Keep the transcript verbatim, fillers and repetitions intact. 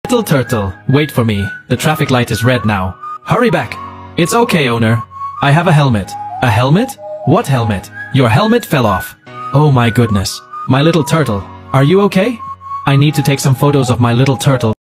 Little turtle, wait for me. The traffic light is red now. Hurry back. It's okay, owner. I have a helmet. A helmet? What helmet? Your helmet fell off. Oh my goodness. My little turtle, are you okay? I need to take some photos of my little turtle.